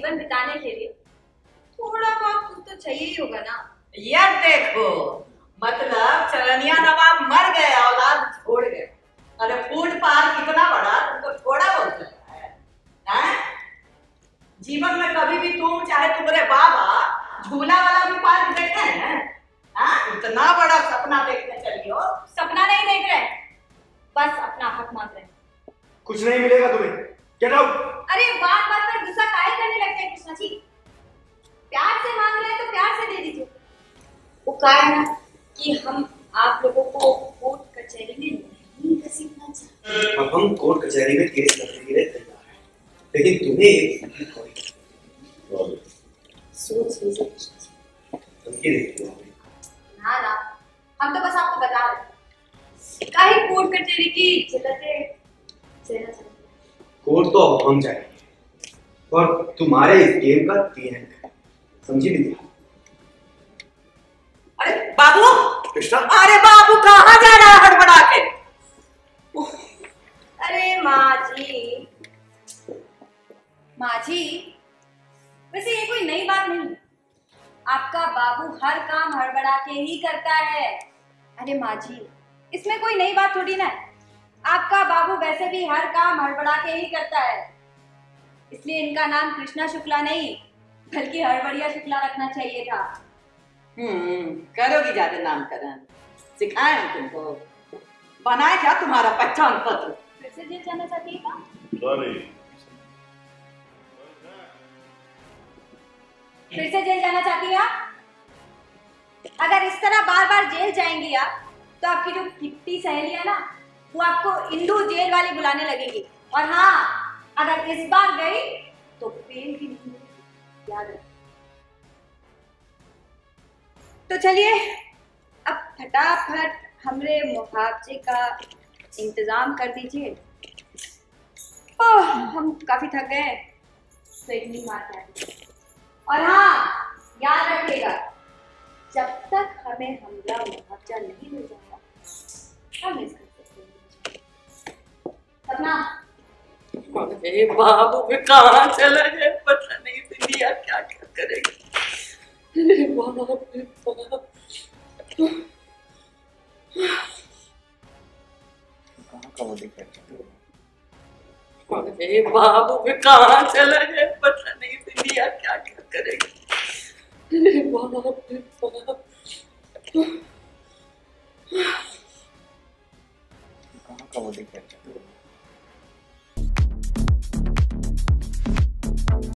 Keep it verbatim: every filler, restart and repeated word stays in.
जीवन बिताने के लिए थोड़ा बहुत कुछ तो चाहिए ही होगा ना। यार देखो, मतलब चरनिया नवाब मर गए, औलाद छोड़ गए। अरे फूड पार्क कितना बड़ा, तुमको थोड़ा बहुत लगता है, है? जीवन में कभी भी तुम चाहे तुम्हारे बाबा झूला वाला भी पार्क देखे हैं? हाँ, इतना बड़ा सपना देखने चलिए हो। सपना नहीं देख रहे, बस अपना हक मांग रहे। कुछ नहीं मिलेगा तुम्हें, गेट आउट। अरे बात बात पर गुस्सा काहे करने लगते हैं कृष्णा जी? प्यार से मांग रहे हैं तो प्यार से दे दीजिए। वो कहा है ना कि हम आप लोगों को कोर्ट कचहरी में नहीं घसीटना चाहते। अब हम कोर्ट कचहरी में केस करने के लिए तैयार हैं, लेकिन तुम्हें सोच लीजिए कृष्णा जी। तुम क्या देखते हो? ना ना, हम तो बस आपको बता रहे हैं काहे कोर्ट कचहरी की जिल्लतें सहना चाहते हैं। कोर्ट तो अब हम जाएंगे और तुम्हारे इस गेम का तीन है, समझी विद्या? अरे बाबू, कृष्णा, अरे बाबू कहाँ जा रहा है हड़बड़ा के? अरे माँ जी, माँ जी, वैसे ये कोई नई बात नहीं है। आपका बाबू हर काम हड़बड़ा के ही करता है। अरे माँ जी, इसमें कोई नई बात थोड़ी ना है। आपका बाबू वैसे भी हर काम हड़बड़ा के ही करता है, इसलिए इनका नाम कृष्णा शुक्ला नहीं बल्कि हड़बड़िया शुक्ला रखना चाहिए था। हम्म, करोगी ज्यादा नामकरण, सिखाए हम तुमको, बनाए क्या तुम्हारा पहचान पत्र? फिर से जेल जाना चाहती है क्या? फिर से जेल जाना चाहती है आप? अगर इस तरह बार बार जेल जाएंगी आप, तो आपकी जो किट्टी सहेली है ना, वो आपको इंदू जेल वाली बुलाने लगेगी। और हाँ, अगर इस बार गई तो बेल भी नहीं मिलेगी, याद रखना। तो चलिए अब फटाफट हमरे मुहावजे का इंतजाम कर दीजिए। ओह, हम काफी थक गए, तो एक नींद मार जाएंगे। और हाँ, याद रखिएगा, जब तक हमें हमला मुआवजा नहीं मिल जाता, हम इस घर से सपना। अरे बाबू भी कहाँ चला गया, पता नहीं दुनिया क्या क्या करेगी। अरे बाबू, बाबू कहाँ का वो दिख रहा है? अरे बाबू भी कहाँ चला गया, पता नहीं दुनिया क्या क्या करेगी। अरे बाबू, बाबू कहाँ का वो दिख रहा है?